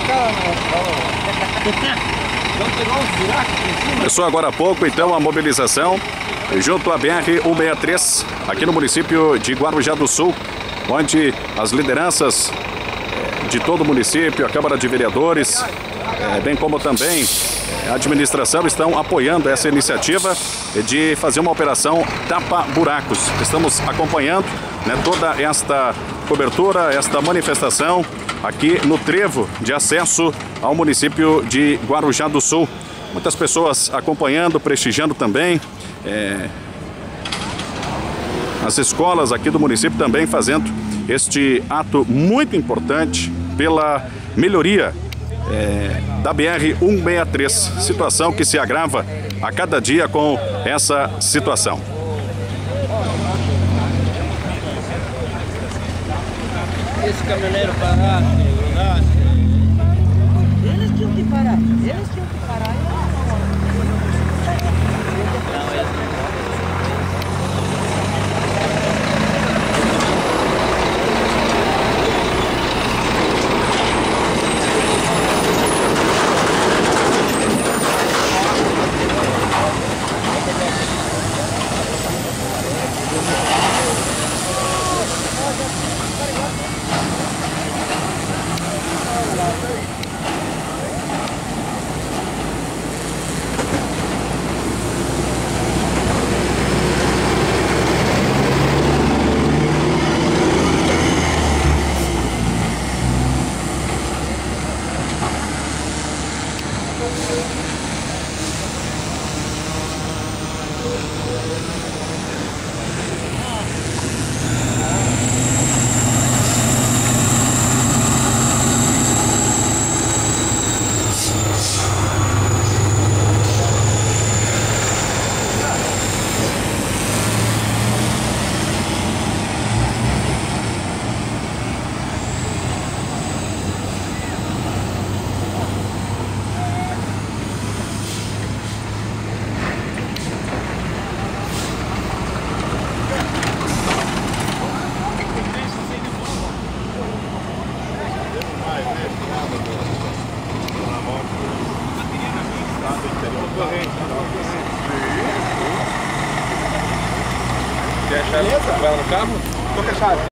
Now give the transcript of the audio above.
Começou agora há pouco, então, a mobilização junto à BR-163, aqui no município de Guarujá do Sul, onde as lideranças de todo o município, a Câmara de Vereadores, bem como também a administração, estão apoiando essa iniciativa de fazer uma operação tapa-buracos. Estamos acompanhando, né, toda esta cobertura, esta manifestação aqui no trevo de acesso ao município de Guarujá do Sul. Muitas pessoas acompanhando, prestigiando também. As escolas aqui do município também fazendo este ato muito importante pela melhoria da BR-163. Situação que se agrava a cada dia com essa situação. Esse caminhoneiro parasse, grudasse. Eles tinham que parar, eles tinham que parar. Quer a chave? Vai lá no carro? Tô com a chave.